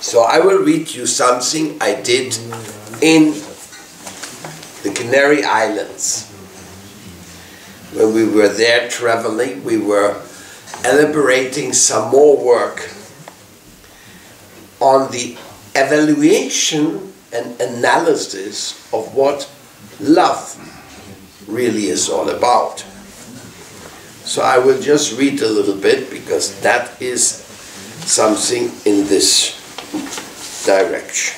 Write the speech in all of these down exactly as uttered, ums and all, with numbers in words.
So I will read you something I did in the Canary Islands. When we were there traveling, we were elaborating some more work on the evaluation and analysis of what love really is all about. So I will just read a little bit, because that is something in this direction.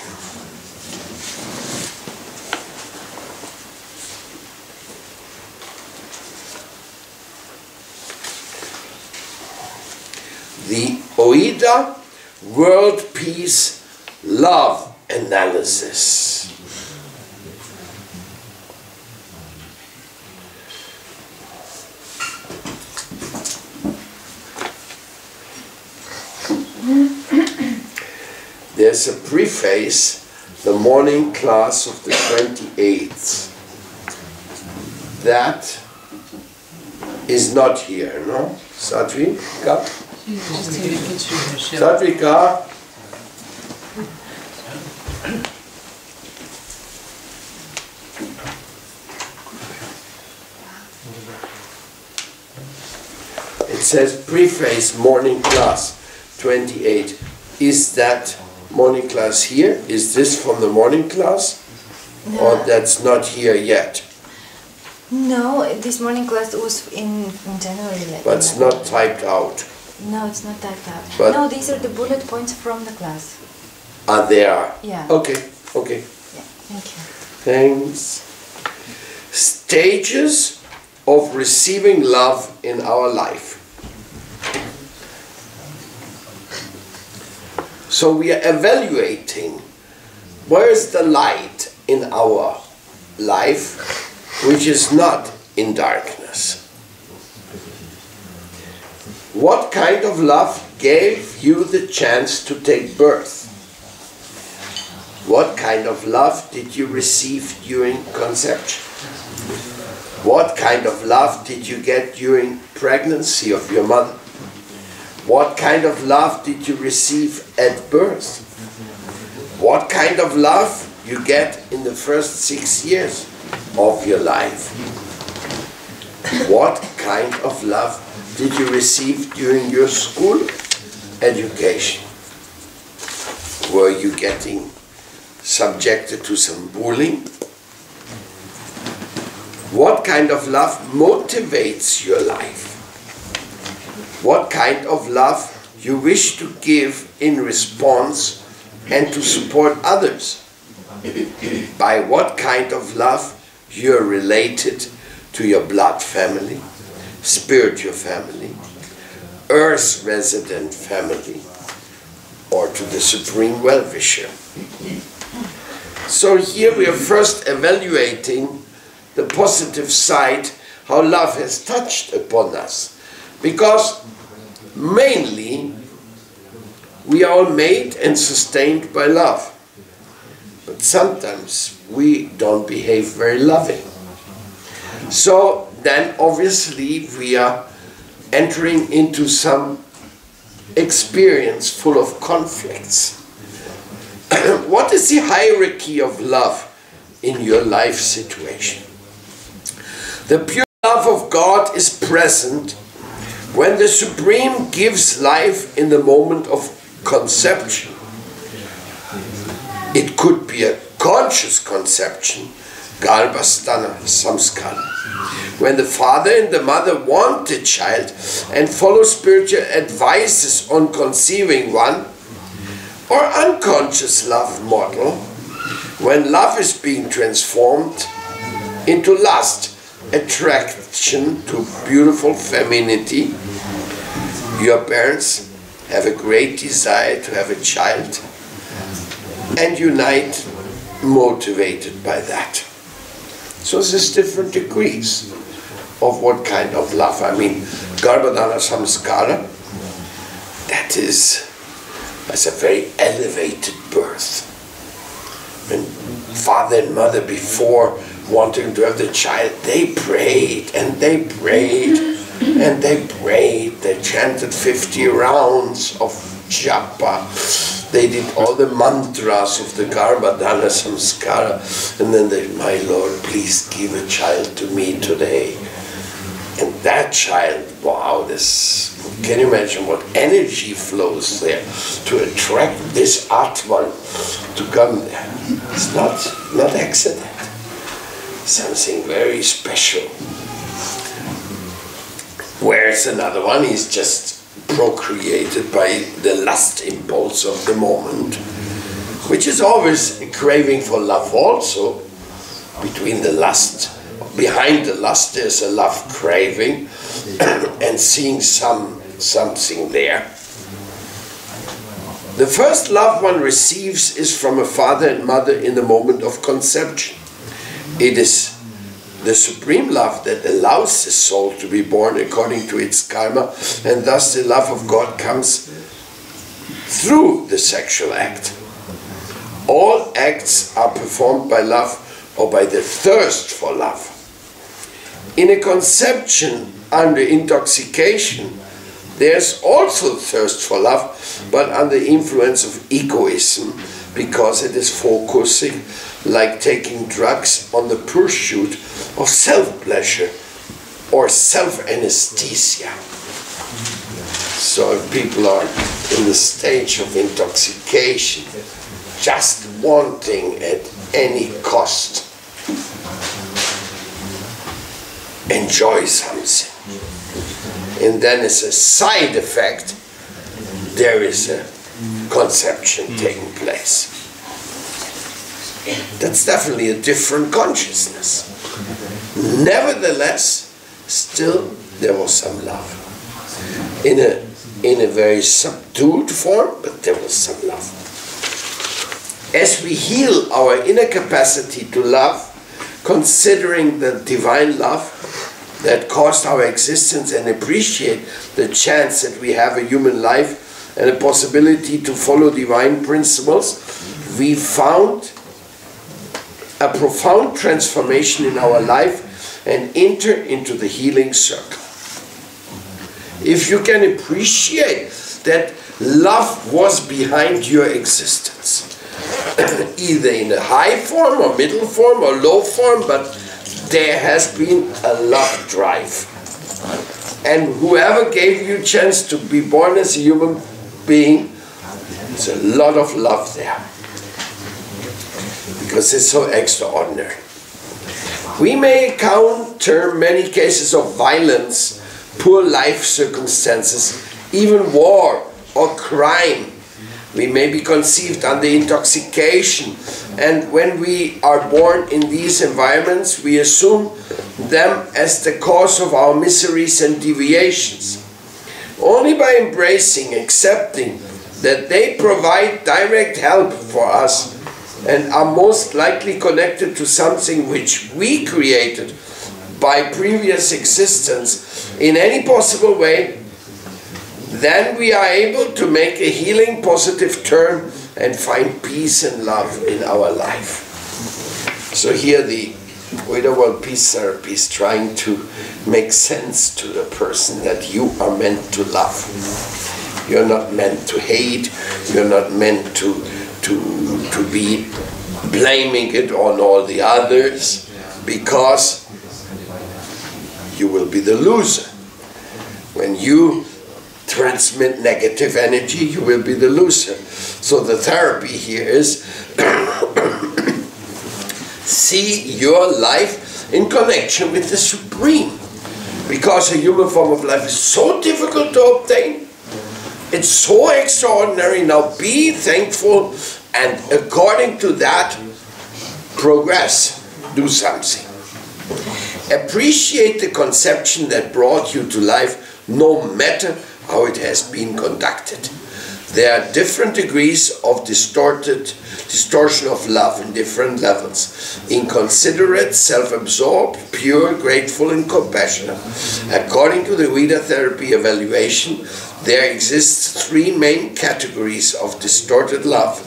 The OIDA World Peace Love Analysis. There's a preface, the morning class of the twenty-eighth. That is not here, no? Sadvika? Sadvika? It says preface morning class twenty-eight. Is that morning class here? Is this from the morning class? No. Or that's not here yet? No, this morning class was in, in January. Like but it's not typed out. No, it's not typed out. But no, these are the bullet points from the class. Ah, they are? Yeah. Okay, okay. Yeah, thank you. Thanks. Stages of receiving love in our life. So we are evaluating where is the light in our life which is not in darkness. What kind of love gave you the chance to take birth? What kind of love did you receive during conception? What kind of love did you get during pregnancy of your mother? What kind of love did you receive at birth? What kind of love you get in the first six years of your life? What kind of love did you receive during your school education? Were you getting subjected to some bullying? What kind of love motivates your life? What kind of love you wish to give in response and to support others? By what kind of love you're related to your blood family, spiritual family, earth resident family, or to the supreme well-wisher. So here we are first evaluating the positive side, how love has touched upon us. Because mainly we are all made and sustained by love. But sometimes we don't behave very loving. So then obviously we are entering into some experience full of conflicts. What is the hierarchy of love in your life situation? The pure love of God is present when the Supreme gives life in the moment of conception. It could be a conscious conception, Garbhastana Samskara, when the father and the mother want the child and follow spiritual advices on conceiving one, or unconscious love model, when love is being transformed into lust, attraction to beautiful femininity. Your parents have a great desire to have a child and unite motivated by that. So there's different degrees of what kind of love. I mean, Garbhadana Samskara, that is, that's a very elevated birth. When father and mother, before wanting to have the child, they prayed and they prayed and they prayed. They chanted fifty rounds of japa. they did all the mantras of the Garbhadana Samskara, and then they, my Lord, please give a child to me today. And that child, wow, this, can you imagine what energy flows there to attract this Atman to come there? It's not, not accident, something very special. Whereas another one is just procreated by the lust impulse of the moment, which is always a craving for love also. Between the lust, behind the lust there's a love craving and seeing some something there. The first love one receives is from a father and mother in the moment of conception. It is the supreme love that allows the soul to be born according to its karma, and thus the love of God comes through the sexual act. All acts are performed by love or by the thirst for love. In a conception under intoxication, there's also thirst for love, but under influence of egoism, because it is focusing, like taking drugs, on the pursuit of self-pleasure or self-anesthesia. So if people are in the stage of intoxication, just wanting at any cost enjoy something, and then as a side effect there is a conception taking place. That's definitely a different consciousness. Nevertheless, still there was some love. In a, in a very subdued form, but there was some love. As we heal our inner capacity to love, considering the divine love that caused our existence, and appreciate the chance that we have a human life and a possibility to follow divine principles, we found a profound transformation in our life and enter into the healing circle. If you can appreciate that love was behind your existence, either in a high form or middle form or low form, but there has been a love drive. And whoever gave you a chance to be born as a human being, there's a lot of love there. Because it's so extraordinary. We may encounter many cases of violence, poor life circumstances, even war or crime. We may be conceived under intoxication, and when we are born in these environments, we assume them as the cause of our miseries and deviations. Only by embracing, accepting that they provide direct help for us and are most likely connected to something which we created by previous existence in any possible way, then we are able to make a healing positive turn and find peace and love in our life. So here the OIDA World Peace Therapy is trying to make sense to the person that you are meant to love. You're not meant to hate, you're not meant to, to, to be blaming it on all the others, because you will be the loser. When you transmit negative energy, you will be the loser. So the therapy here is see your life in connection with the Supreme, because a human form of life is so difficult to obtain. It's so extraordinary. Now be thankful, and according to that, progress, do something. Appreciate the conception that brought you to life, no matter how it has been conducted. There are different degrees of distorted, distortion of love in different levels. Inconsiderate, self-absorbed, pure, grateful, and compassionate. According to the OIDA therapy evaluation, there exist three main categories of distorted love.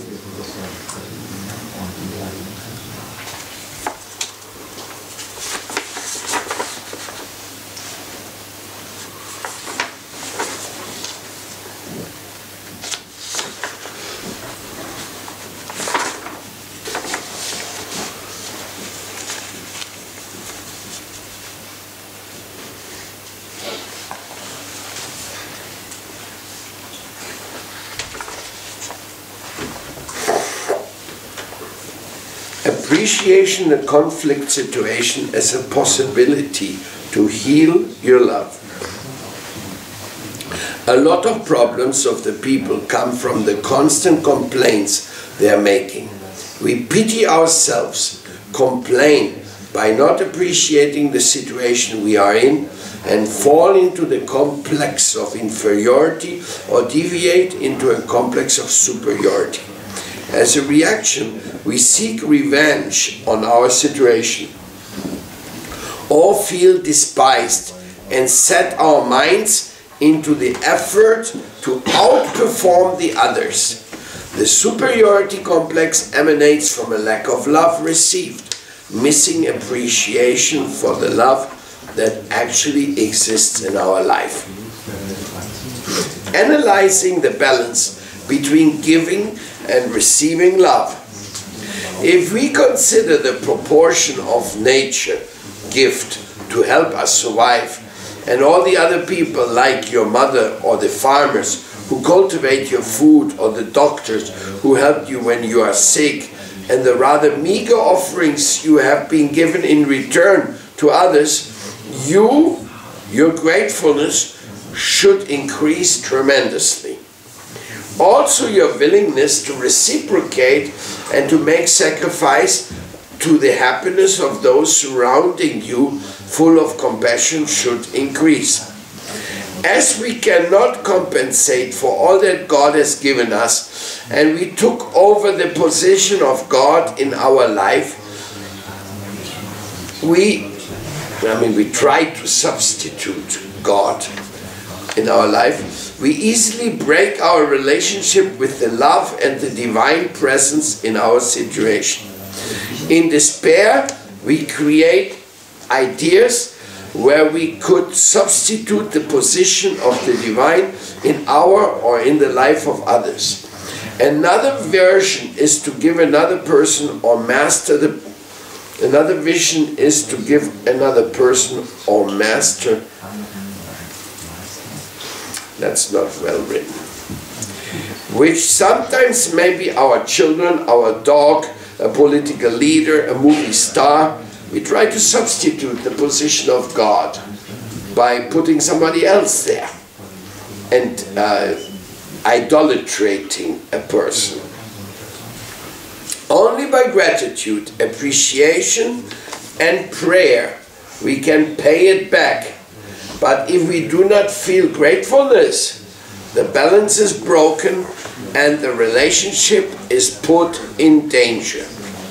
appreciation in a conflict situation as a possibility to heal your love. A lot of problems of the people come from the constant complaints they are making. We pity ourselves, complain by not appreciating the situation we are in, and fall into the complex of inferiority or deviate into a complex of superiority. As a reaction, we seek revenge on our situation, or feel despised and set our minds into the effort to outperform the others. The superiority complex emanates from a lack of love received, missing appreciation for the love that actually exists in our life. Analyzing the balance between giving and receiving love. If we consider the proportion of nature, gift, to help us survive, and all the other people like your mother or the farmers who cultivate your food or the doctors who help you when you are sick, and the rather meager offerings you have been given in return to others, you, your gratefulness should increase tremendously. Also your willingness to reciprocate and to make sacrifice to the happiness of those surrounding you, full of compassion, should increase. As we cannot compensate for all that God has given us, and we took over the position of God in our life, we, I mean, we try to substitute God in our life, we easily break our relationship with the love and the divine presence in our situation. In despair, we create ideas where we could substitute the position of the divine in our or in the life of others. Another version is to give another person or master the another vision is to give another person or master. That's not well written. Which sometimes may be our children, our dog, a political leader, a movie star. We try to substitute the position of God by putting somebody else there and uh, idolatrating a person. Only by gratitude, appreciation, and prayer we can pay it back. But if we do not feel gratefulness, the balance is broken and the relationship is put in danger.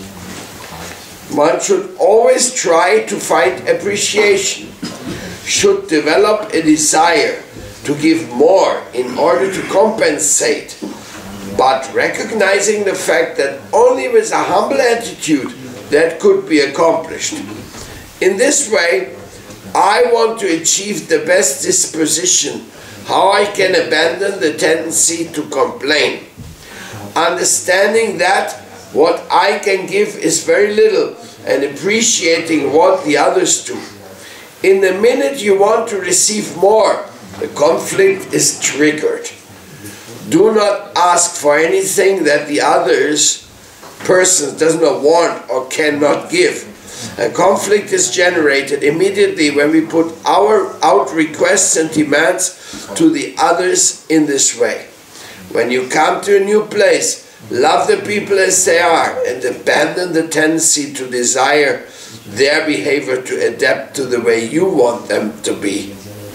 One should always try to find appreciation, should develop a desire to give more in order to compensate, but recognizing the fact that only with a humble attitude that could be accomplished. In this way, I want to achieve the best disposition, how I can abandon the tendency to complain, understanding that what I can give is very little, and appreciating what the others do. In the minute you want to receive more, the conflict is triggered. Do not ask for anything that the others person does not want or cannot give. A conflict is generated immediately when we put our out requests and demands to the others in this way. When you come to a new place, love the people as they are and abandon the tendency to desire their behavior to adapt to the way you want them to be.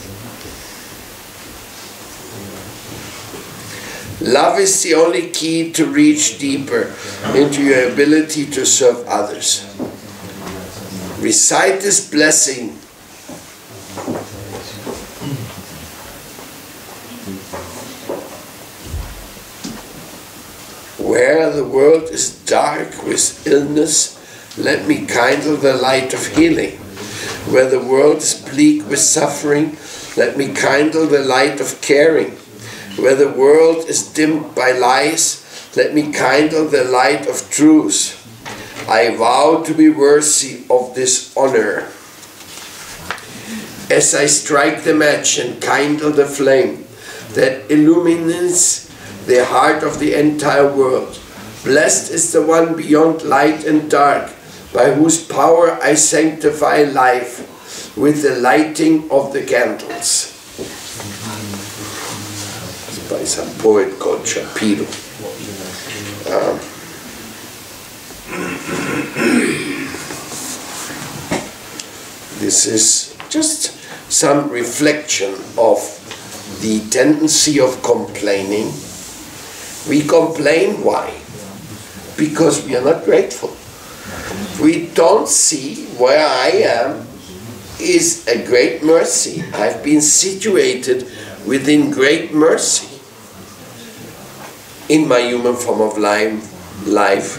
Love is the only key to reach deeper into your ability to serve others. Recite this blessing. Where the world is dark with illness, let me kindle the light of healing. Where the world is bleak with suffering, let me kindle the light of caring. Where the world is dimmed by lies, let me kindle the light of truth. I vow to be worthy of this honor. As I strike the match and kindle the flame that illumines the heart of the entire world, blessed is the one beyond light and dark, by whose power I sanctify life with the lighting of the candles. It's by some poet called Shapiro. Um, this is just some reflection of the tendency of complaining. We complain, why? Because we are not grateful. We don't see where I am is a great mercy. I've been situated within great mercy in my human form of life, life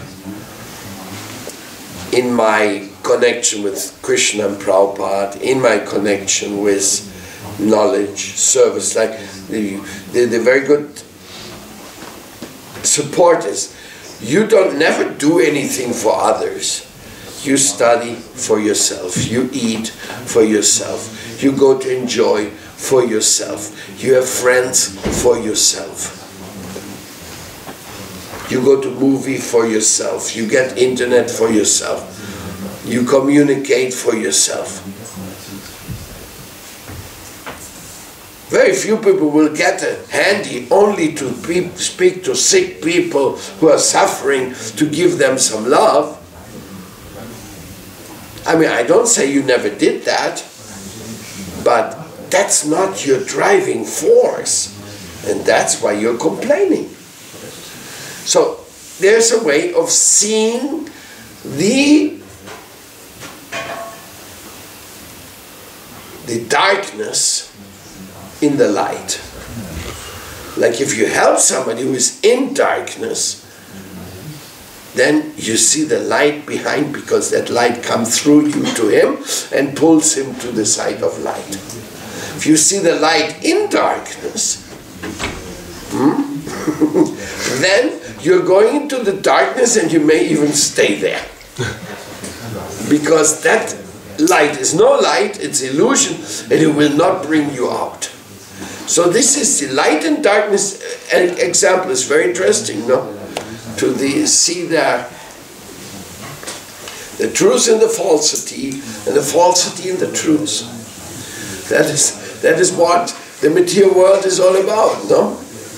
in my connection with Krishna and Prabhupada, in my connection with knowledge, service, like the, the, the very good support is, you don't never do anything for others. You study for yourself. You eat for yourself. You go to enjoy for yourself. You have friends for yourself. You go to movie for yourself. You get internet for yourself. You communicate for yourself. Very few people will get it handy only to pe speak to sick people who are suffering, to give them some love. I mean, I don't say you never did that, but that's not your driving force, and that's why you're complaining. So there's a way of seeing the the darkness in the light. Like if you help somebody who is in darkness, then you see the light behind, because that light comes through you to him and pulls him to the side of light. If you see the light in darkness, hmm, then you're going into the darkness and you may even stay there. Because that light is no light, it's illusion, and it will not bring you out. So this is the light and darkness example. Is very interesting, no? To the, see the, the truth and the falsity, and the falsity and the truth. That is, that is what the material world is all about, no?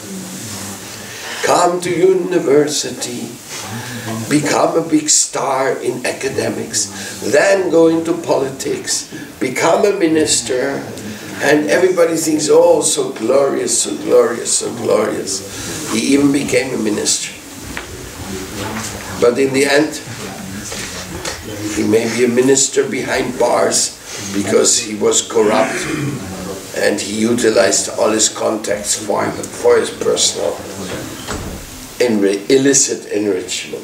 Come to university, become a big star in academics, then go into politics, become a minister, and everybody thinks, oh, so glorious, so glorious, so glorious. He even became a minister. But in the end, he may be a minister behind bars because he was corrupt and he utilized all his contacts for, for his personal enri illicit enrichment.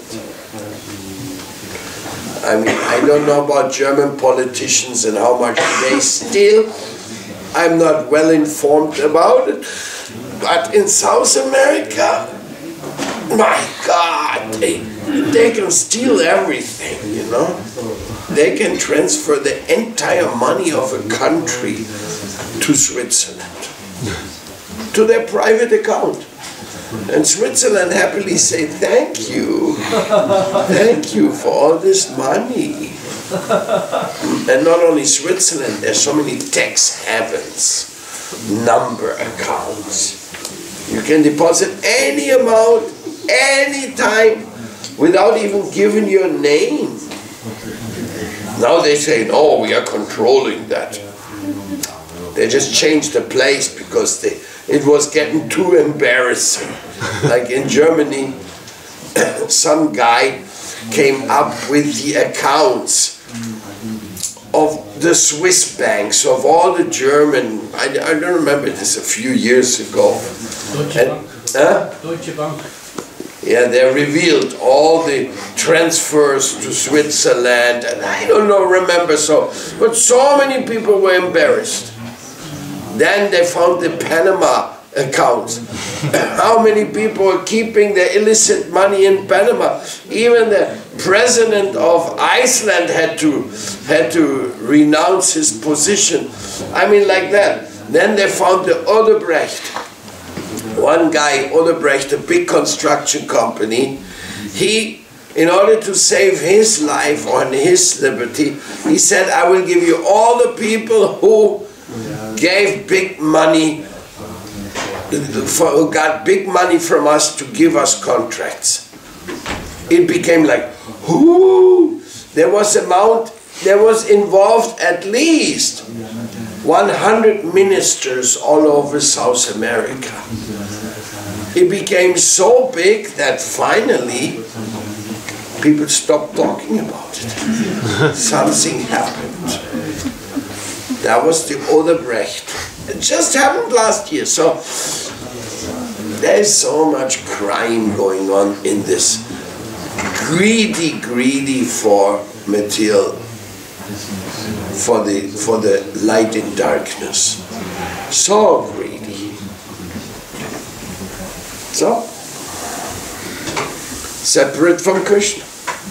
I mean, I don't know about German politicians and how much they steal. I'm not well informed about it. But in South America, my God, they, they can steal everything, you know. They can transfer the entire money of a country to Switzerland, to their private account. And Switzerland happily say, thank you, thank you for all this money. And not only Switzerland, there's so many tax havens, number accounts. You can deposit any amount, any time, without even giving your name. Now they say, no, we are controlling that. They just changed the place because they, it was getting too embarrassing. Like in Germany, some guy came up with the accounts of the Swiss banks, of all the German, I, I don't remember this, a few years ago. Deutsche And, Bank. huh? Deutsche Bank. Yeah, they revealed all the transfers to Switzerland, and I don't know, remember so, but so many people were embarrassed. Then they found the Panama accounts. How many people are keeping their illicit money in Panama? Even the president of Iceland had to had to renounce his position. I mean, like that. Then they found the Odebrecht. One guy, Odebrecht, a big construction company, he in order to save his life or his liberty, he said, I will give you all the people who gave big money, for, who got big money from us to give us contracts. It became like, whoo! There was amount, there was involved at least one hundred ministers all over South America. It became so big that finally people stopped talking about it. Something happened. That was the Odebrecht. It just happened last year. So there's so much crime going on in this. Greedy, greedy for material, for the for the light in darkness. So greedy. So separate from Krishna,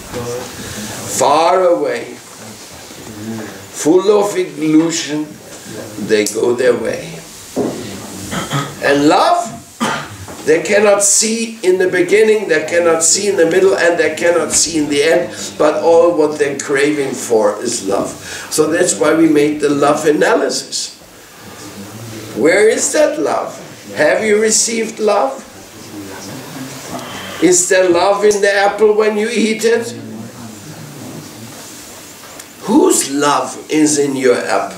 far away, full of illusion, they go their way. And love, they cannot see in the beginning, they cannot see in the middle, and they cannot see in the end, but all what they're craving for is love. So that's why we made the love analysis. Where is that love? Have you received love? Is there love in the apple when you eat it? Whose love is in your apple?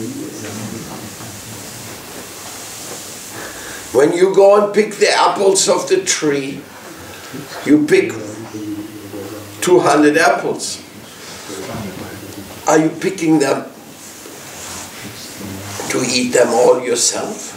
When you go and pick the apples of the tree, you pick two hundred apples. Are you picking them to eat them all yourself?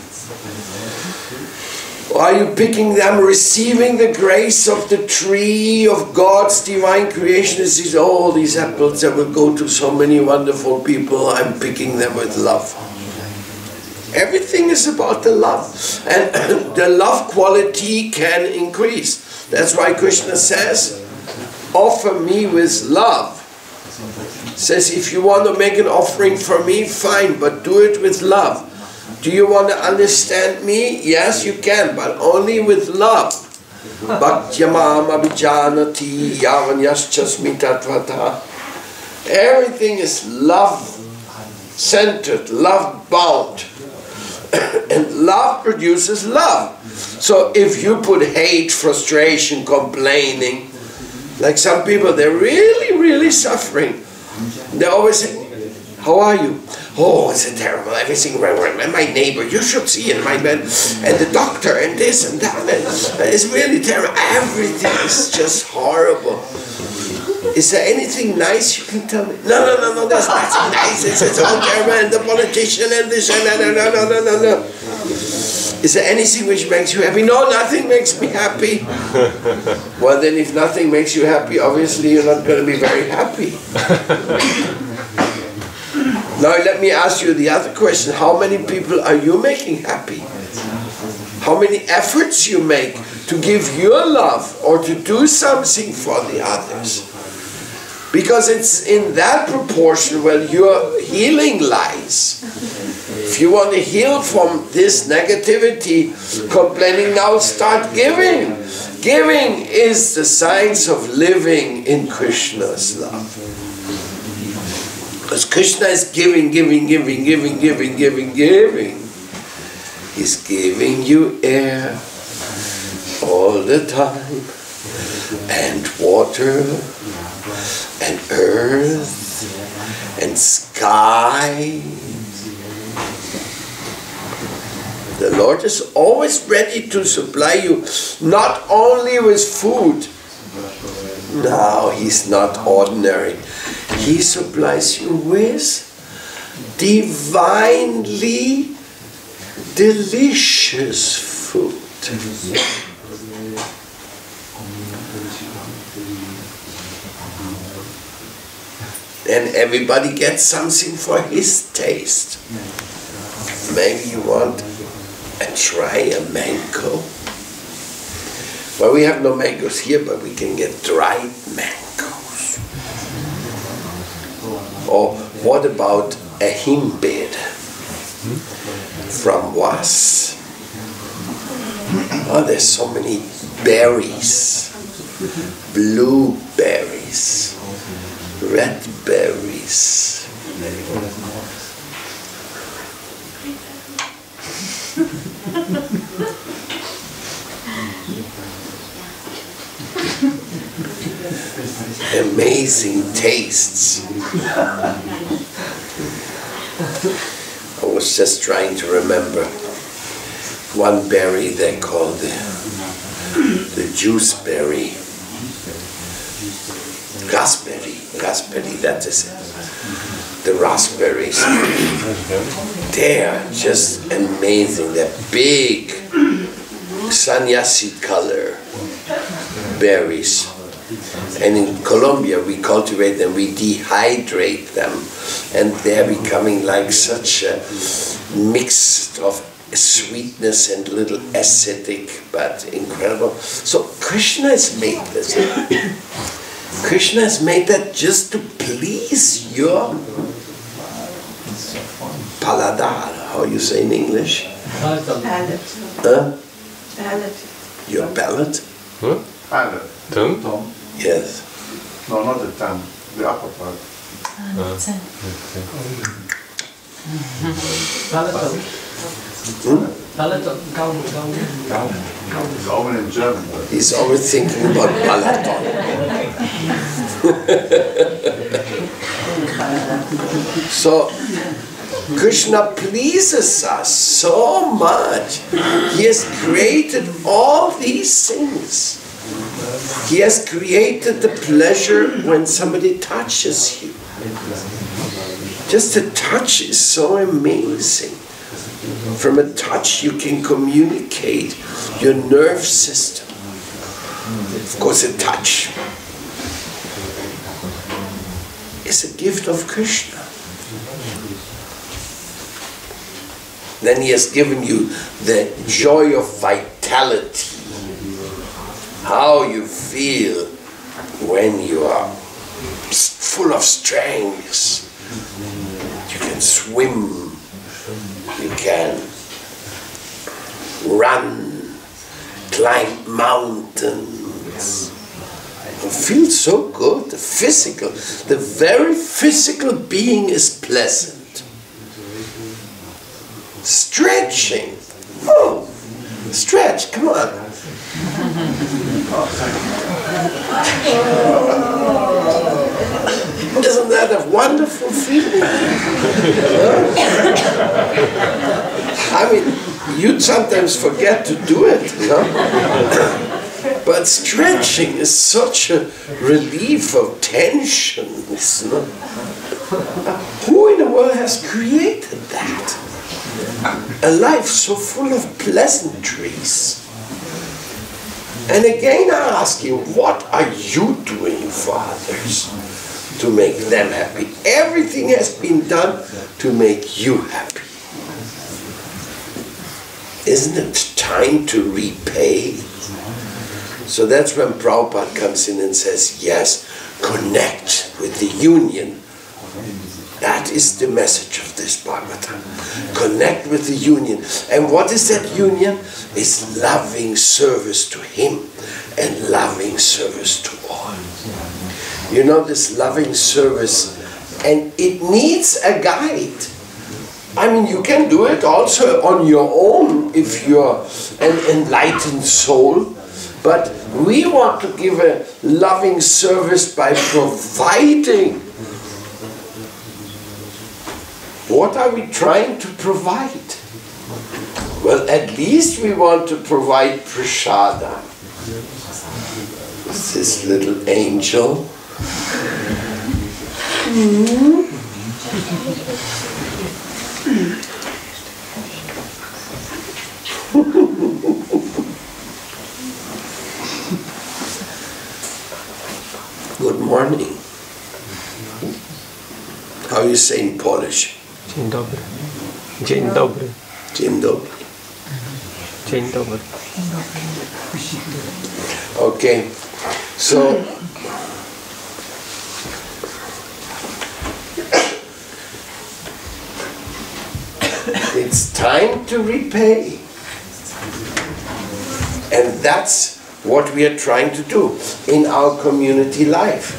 Or are you picking them, receiving the grace of the tree of God's divine creation? This is all these apples that will go to so many wonderful people. I'm picking them with love. Everything is about the love. And the love quality can increase. That's why Krishna says, offer me with love. Says, if you want to make an offering for me, fine, but do it with love. Do you want to understand me? Yes, you can, but only with love. Bhaktyamam abhijanati yavanyaschasmitatvata. Everything is love-centered, love-bound. And love produces love. So if you put hate, frustration, complaining, like some people, they're really, really suffering. They always say, how are you? Oh, it's a terrible, everything wrong. And my neighbor, you should see it, my man, and the doctor, and this and that. It's really terrible. Everything is just horrible. Is there anything nice you can tell me? No, no, no, no, there's nothing nice. It's, it's all terrible, and the politician, and this, and that, no, no, no, no, no, no. Is there anything which makes you happy? No, nothing makes me happy. Well, then if nothing makes you happy, obviously you're not going to be very happy. Now let me ask you the other question. How many people are you making happy? How many efforts you make to give your love or to do something for the others? Because it's in that proportion where your healing lies. If you want to heal from this negativity, complaining, now start giving. Giving is the science of living in Krishna's love. Because Krishna is giving, giving, giving, giving, giving, giving, giving. He's giving you air all the time, and water, and earth, and sky. The Lord is always ready to supply you, not only with food. No, He's not ordinary. He supplies you with divinely delicious food. And everybody gets something for his taste. Maybe you want to try a mango. Well, we have no mangoes here, but we can get dried mangoes. Or what about a himbeer? From was. Oh, there's so many berries. blueberries, red berries. Amazing tastes. I was just trying to remember one berry they call the, the juice berry. Raspberry, raspberry, that is it. The raspberries. They're just amazing. They're big, sannyasi color berries. And in Colombia we cultivate them, we dehydrate them, and they're becoming like such a mix of sweetness and little acidic, but incredible. So Krishna has made this. Krishna has made that just to please your paladar. How you say in English? Palate. Huh? Palate. Your palate? Huh? Palate. Tongue? Tongue. Yes. No, not the tongue. The upper part. Palatal. Hmm? Palatal. Gaumen. Gaumen. Gaumen in German. He's always thinking about Balaton. So, Krishna pleases us so much. He has created all these things. He has created the pleasure when somebody touches you. Just a touch is so amazing. From a touch you can communicate your nerve system. Of course, a touch is a gift of Krishna. Then he has given you the joy of vitality. How you feel when you are full of strength. You can swim, you can run, climb mountains. You feel so good. The physical, the very physical being is pleasant. Stretching. Oh, stretch, come on. Isn't that a wonderful feeling? I mean, you sometimes forget to do it, you know? But stretching is such a relief of tensions. You know? Who in the world has created that? A life so full of pleasantries. And again I ask you, what are you doing for others to make them happy? Everything has been done to make you happy. Isn't it time to repay? So that's when Prabhupada comes in and says, yes, connect with the union. That is the message of this Bhagavatam. Connect with the union. And what is that union? It's loving service to Him and loving service to all. You know, this loving service, and it needs a guide. I mean, you can do it also on your own if you're an enlightened soul. But we want to give a loving service by providing. What are we trying to provide? Well, at least we want to provide prasada. It's this little angel. Mm-hmm. Good morning. How you say in Polish? Dzień dobry. Dzień dobry. Dzień dobry. Dzień dobry. Okay, so it's time to repay. And that's what we are trying to do in our community life.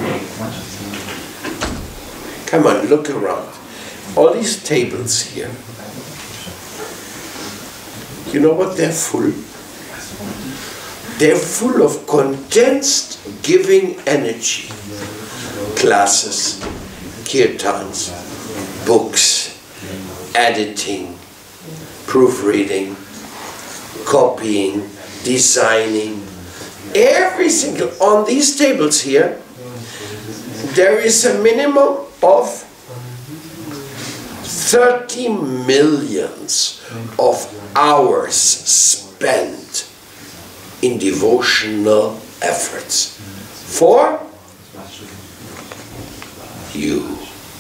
Come on, look around. All these tables here. You know what they're full? They're full of condensed giving energy. Classes, kirtans, books, editing, proofreading, copying, designing. Every single, on these tables here, there is a minimum of thirty millions of hours spent in devotional efforts for you.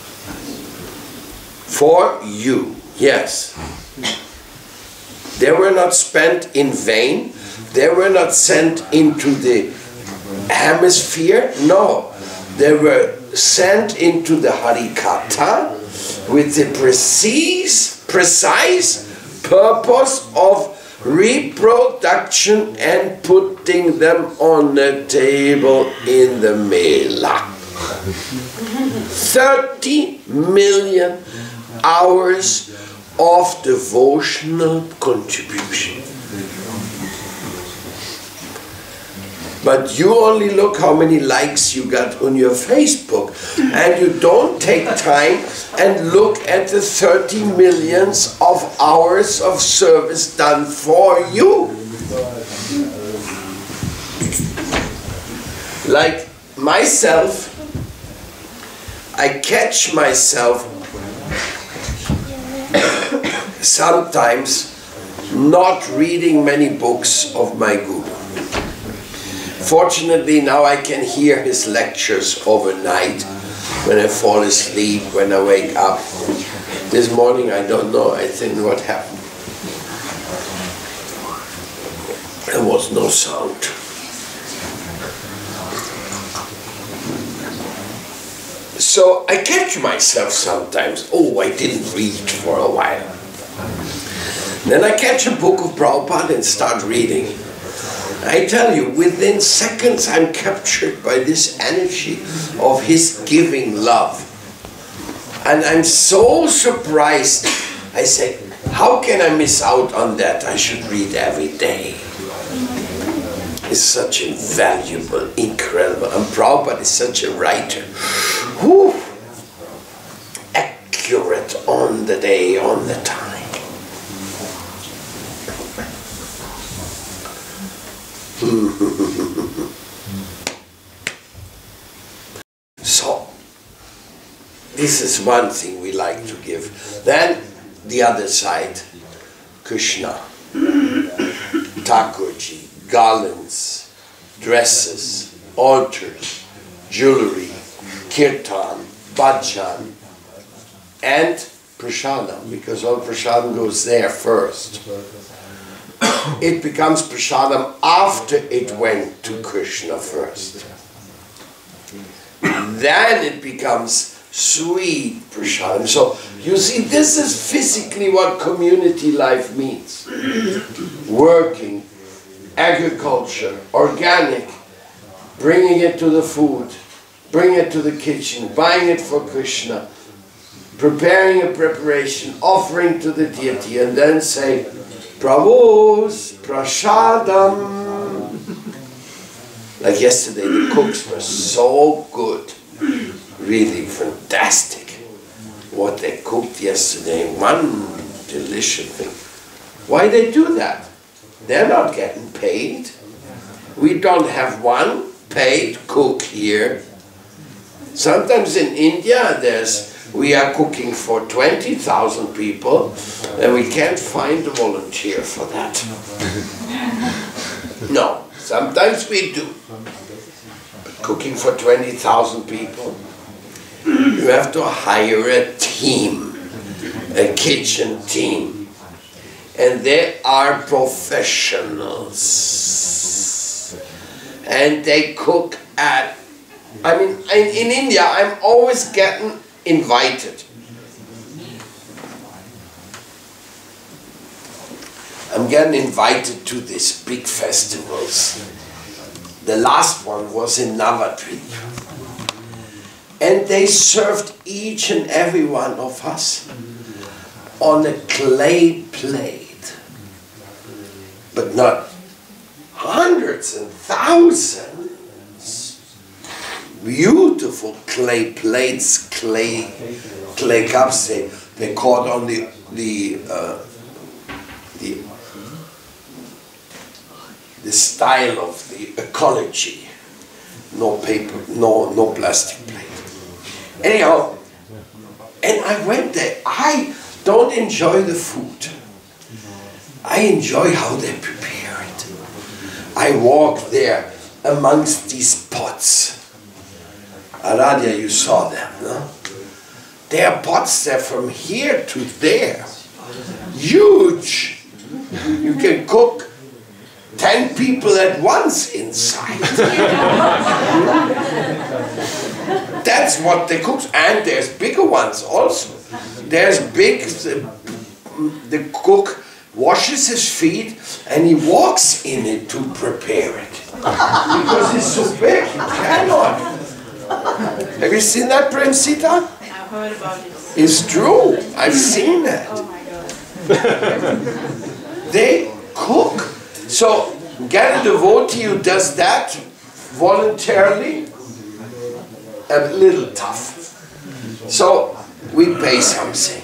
For you, yes. They were not spent in vain. They were not sent into the hemisphere. No, they were sent into the Harikata with the precise, precise purpose of reproduction and putting them on the table in the Mela. thirty million hours of devotional contribution. But you only look how many likes you got on your Facebook, and you don't take time and look at the thirty millions of hours of service done for you. Like myself, I catch myself sometimes not reading many books of my Guru. Fortunately, now I can hear his lectures overnight when I fall asleep, when I wake up. This morning, I don't know, I think what happened. There was no sound. So I catch myself sometimes, oh, I didn't read for a while. Then I catch a book of Prabhupada and start reading. I tell you, within seconds I'm captured by this energy of his giving love. And I'm so surprised. I say, how can I miss out on that? I should read every day. It's such a valuable, incredible, and Prabhupada is such a writer. Whew. Accurate on the day, on the time. So, this is one thing we like to give. Then, the other side, Krishna, Thakurji, garlands, dresses, altars, jewelry, kirtan, bhajan, and prasadam, because all prasadam goes there first. It becomes prasadam after it went to Krishna first. Then it becomes sweet prasadam. So you see, this is physically what community life means. Working, agriculture, organic, bringing it to the food, bringing it to the kitchen, buying it for Krishna, preparing a preparation, offering to the deity, and then say, Prabhu's prasadam. Like yesterday, the cooks were so good, really fantastic. What they cooked yesterday, one delicious thing. Why they do that? They're not getting paid. We don't have one paid cook here. Sometimes in India, there's we are cooking for twenty thousand people, and we can't find a volunteer for that. No, sometimes we do. But cooking for twenty thousand people, you have to hire a team, a kitchen team. And they are professionals. And they cook at, I mean, in, in India, I'm always getting invited. I'm getting invited to these big festivals. The last one was in Navadvip. And they served each and every one of us on a clay plate. But not hundreds and thousands. Beautiful clay plates, clay, clay cups. They, they caught on the, the, uh, the the style of the ecology. No paper, no, no plastic plate. Anyhow, and I went there. I don't enjoy the food. I enjoy how they prepare it. I walk there amongst these pots. Aradia, you saw them, no? There are pots there from here to there. Huge. You can cook ten people at once inside. That's what they cook. And there's bigger ones also. There's big, the, the cook washes his feet and he walks in it to prepare it. Because it's so big, you cannot. Have you seen that, Premsita? I've heard about it. It's true. I've seen it. Oh my God. They cook. So, get a devotee who does that voluntarily, a little tough. So, we pay something.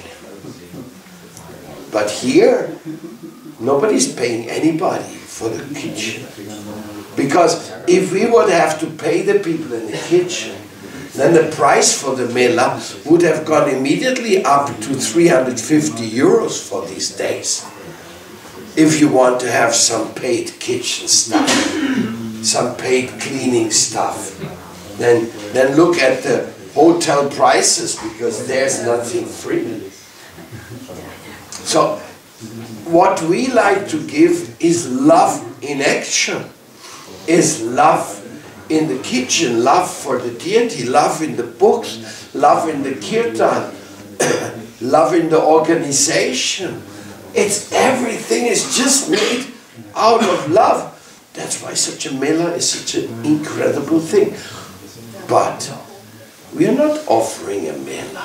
But here, nobody's paying anybody for the kitchen. Because if we would have to pay the people in the kitchen, then the price for the mela would have gone immediately up to three hundred fifty euros for these days. If you want to have some paid kitchen stuff, some paid cleaning stuff, then, then look at the hotel prices, because there's nothing free. So, what we like to give is love in action, is love in the kitchen, love for the deity, love in the books, love in the kirtan, love in the organization. It's everything is just made out of love. That's why such a mela is such an incredible thing. But we are not offering a mela.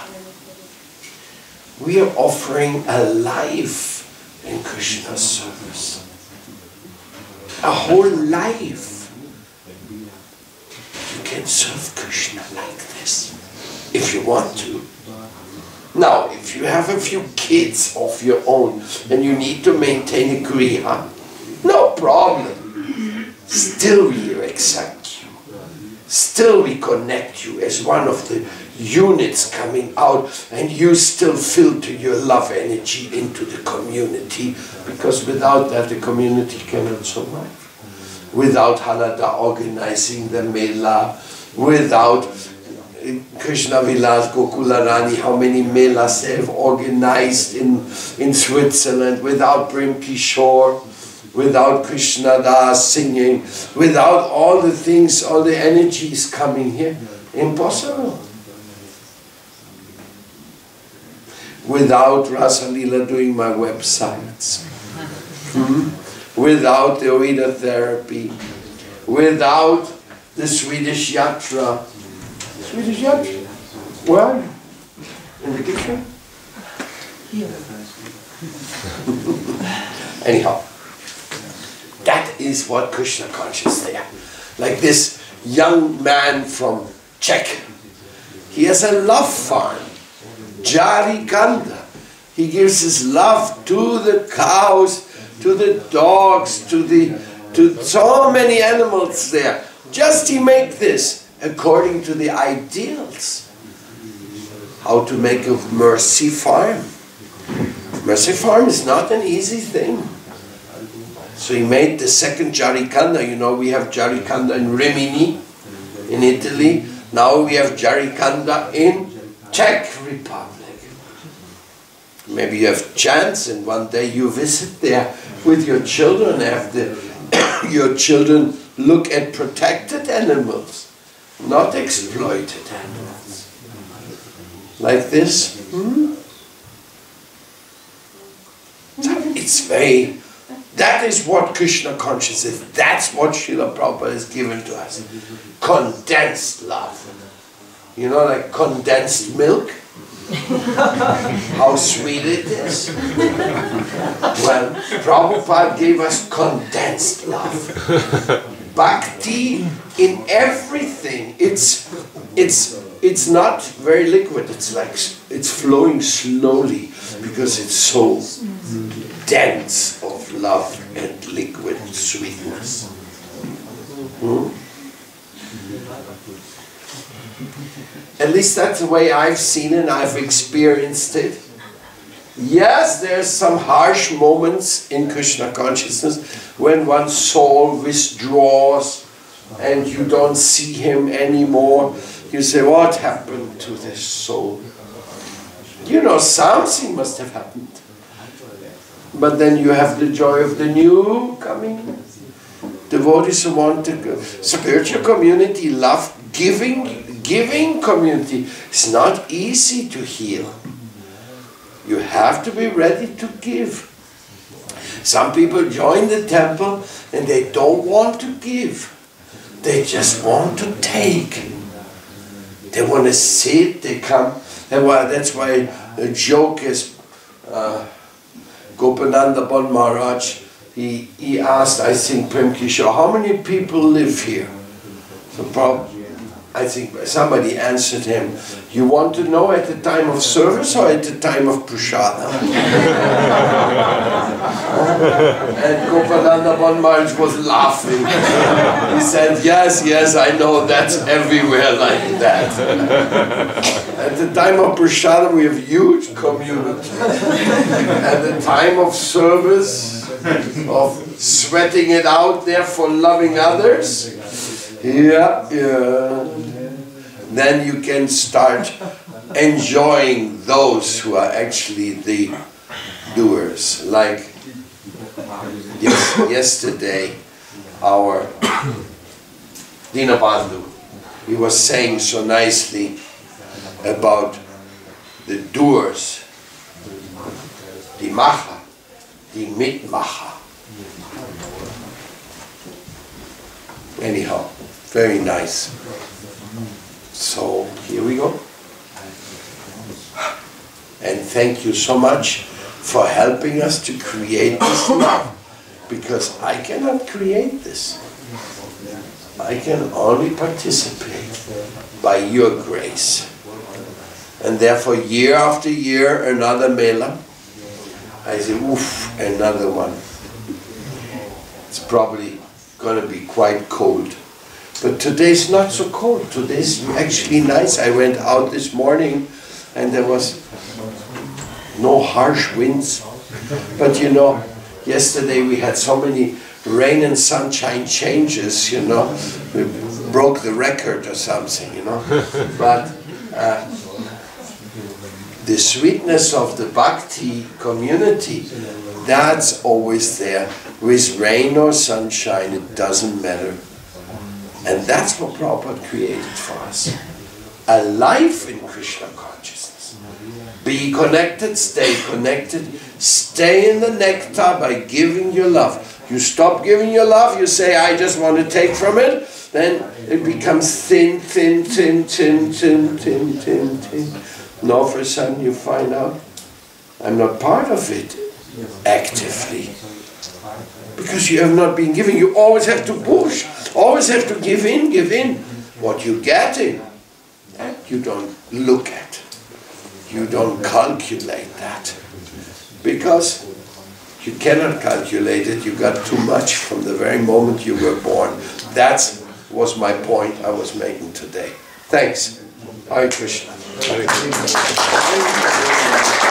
We are offering a life in Krishna's service. A whole life. You can serve Krishna like this, if you want to. Now, if you have a few kids of your own and you need to maintain a griha, no problem. Still we accept you. Still we connect you as one of the units coming out, and you still filter your love energy into the community, because without that the community cannot survive. Without Halada organizing the mela, without Krishna Vilas, Gokula Rani, how many melas they have organized in, in Switzerland, without Prem Kishore, without Krishna Das singing, without all the things, all the energies coming here, impossible. Without Rasa Lila doing my websites, hmm? Without the OIDA therapy, without the Swedish Yatra. Swedish Yatra? Where are you? In the kitchen? Here. Anyhow, that is what Krishna conscious there. Like this young man from Czech. He has a love farm. Jari Ganda. He gives his love to the cows, to the dogs, to the to so many animals there. Just he make this according to the ideals. How to make a mercy farm. Mercy farm is not an easy thing. So he made the second Jarikanda. You know, we have Jarikanda in Rimini, in Italy. Now we have Jarikanda in Czech Republic. Maybe you have chance and one day you visit there with your children, have the, your children look at protected animals, not exploited animals. Like this. Hmm? So it's very, That is what Krishna consciousness is. That's what Srila Prabhupada has given to us. Condensed love. You know, like condensed milk? How sweet it is. Well, Prabhupada gave us condensed love. Bhakti in everything. It's, it's, it's not very liquid. It's like it's flowing slowly because it's so dense of love and liquid sweetness. Hmm? At least that's the way I've seen it, I've experienced it. Yes, there's some harsh moments in Krishna consciousness when one's soul withdraws and you don't see him anymore. You say, what happened to this soul? You know, something must have happened. But then you have the joy of the new coming. Devotees who want to go. Spiritual community, love, giving, giving community. It's not easy to heal. You have to be ready to give. Some people join the temple and they don't want to give. They just want to take. They want to sit, they come. And well, that's why the joke is, uh, Gopananda Bon Maharaj, he, he asked, I think, Prem Kishore, how many people live here? So probably, I think somebody answered him, you want to know at the time of service or at the time of prasada? And Gopananda Bon Maharaj was laughing. He said, yes, yes, I know that's everywhere like that. At the time of prasada we have huge community. At the time of service, of sweating it out there for loving others, yeah, yeah. Then you can start enjoying those who are actually the doers. Like yes, yesterday, our Dinabandhu, he was saying so nicely about the doers, the macha, the mitmacha. Anyhow, very nice. So, here we go. And thank you so much for helping us to create this love. Because I cannot create this. I can only participate by your grace. And therefore, year after year, another mela. I say, oof, another one. It's probably going to be quite cold. But today's not so cold. Today's actually nice. I went out this morning and there was no harsh winds. But you know, yesterday we had so many rain and sunshine changes, you know. We broke the record or something, you know. But uh, the sweetness of the bhakti community, that's always there. With rain or sunshine, it doesn't matter. And that's what Prabhupada created for us. A life in Krishna consciousness. Be connected, stay connected, stay in the nectar by giving your love. You stop giving your love, you say, I just want to take from it, then it becomes thin, thin, thin, thin, thin, thin, thin, thin. And all of a sudden you find out, I'm not part of it actively. Because you have not been giving, you always have to push, always have to give in, give in. What you get in, that you don't look at. You don't calculate that. Because you cannot calculate it, you got too much from the very moment you were born. That was my point I was making today. Thanks. Hare Krishna. Hare Krishna.